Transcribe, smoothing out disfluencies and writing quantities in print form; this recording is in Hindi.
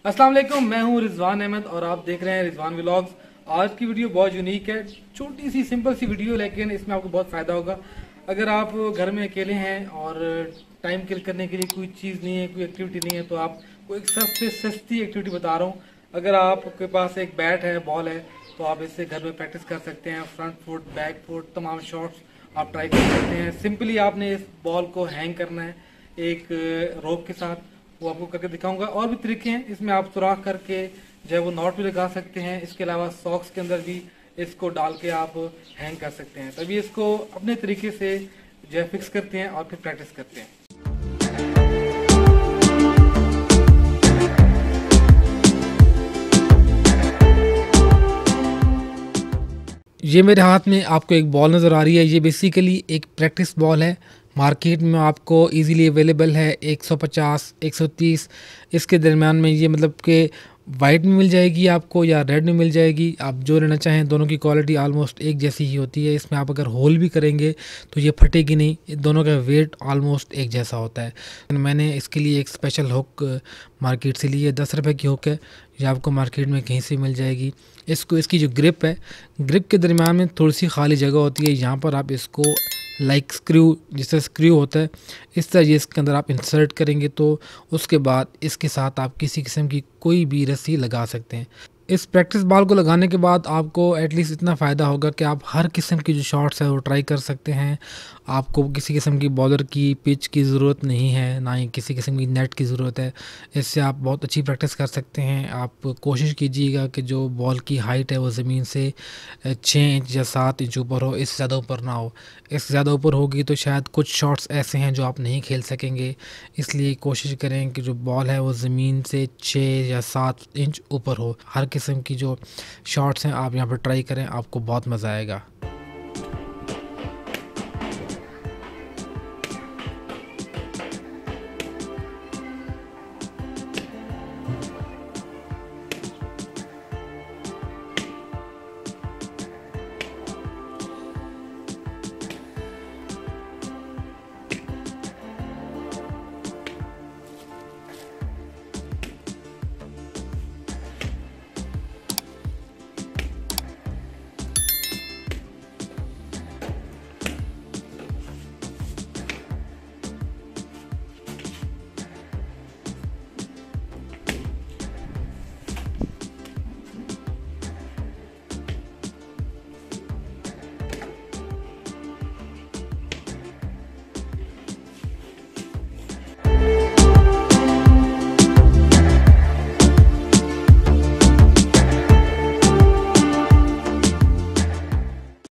अस्सलाम वालेकुम, मैं हूं रिजवान अहमद और आप देख रहे हैं रिजवान व्लॉग्स। आज की वीडियो बहुत यूनिक है, छोटी सी सिंपल सी वीडियो, लेकिन इसमें आपको बहुत फ़ायदा होगा। अगर आप घर में अकेले हैं और टाइम किल करने के लिए कोई चीज़ नहीं है, कोई एक्टिविटी नहीं है, तो आपको एक सबसे सस्ती एक्टिविटी बता रहा हूँ। अगर आपके पास एक बैट है, बॉल है, तो आप इससे घर में प्रैक्टिस कर सकते हैं। फ्रंट फुट, बैक फुट, तमाम शॉट्स आप ट्राई कर सकते हैं। सिंपली आपने इस बॉल को हैंग करना है एक रोप के साथ, वो आपको करके दिखाऊंगा। और भी तरीके हैं, इसमें आप सुराख करके जो है वो नॉट भी लगा सकते हैं। इसके अलावा सॉक्स के अंदर भी इसको डाल के आप हैंग कर सकते हैं। तभी इसको अपने तरीके से जो है फिक्स करते हैं और फिर प्रैक्टिस करते हैं। ये मेरे हाथ में आपको एक बॉल नज़र आ रही है। ये बेसिकली एक प्रैक्टिस बॉल है। मार्केट में आपको इजीली अवेलेबल है 150 130 इसके दरमियान में। ये मतलब कि वाइट में मिल जाएगी आपको या रेड में मिल जाएगी, आप जो लेना चाहें। दोनों की क्वालिटी आलमोस्ट एक जैसी ही होती है। इसमें आप अगर होल भी करेंगे तो ये फटेगी नहीं। दोनों का वेट आलमोस्ट एक जैसा होता है। मैंने इसके लिए एक स्पेशल हुक मार्केट से ली है। 10 रुपये की हुक है, ये आपको मार्केट में कहीं से मिल जाएगी। इसकी जो ग्रिप है, ग्रिप के दरमियान में थोड़ी सी खाली जगह होती है। यहाँ पर आप इसको लाइक स्क्रू, जिससे स्क्रू होता है, इस तरह ये इसके अंदर आप इंसर्ट करेंगे तो उसके बाद इसके साथ आप किसी किस्म की कोई भी रस्सी लगा सकते हैं। इस प्रैक्टिस बॉल को लगाने के बाद आपको एटलीस्ट इतना फ़ायदा होगा कि आप हर किस्म की जो शॉट्स है वो ट्राई कर सकते हैं। आपको किसी किस्म की बॉलर की पिच की ज़रूरत नहीं है, ना ही किसी किस्म की नेट की ज़रूरत है। इससे आप बहुत अच्छी प्रैक्टिस कर सकते हैं। आप कोशिश कीजिएगा कि जो बॉल की हाइट है वो ज़मीन से 6 इंच या 7 इंच ऊपर हो, इससे ज़्यादा ऊपर ना हो। इससे ज़्यादा ऊपर होगी तो शायद कुछ शॉट्स ऐसे हैं जो आप नहीं खेल सकेंगे। इसलिए कोशिश करें कि जो बॉल है वो ज़मीन से 6 या 7 इंच ऊपर हो। हर किस्म की जो शॉट्स हैं आप यहाँ पर ट्राई करें, आपको बहुत मज़ा आएगा।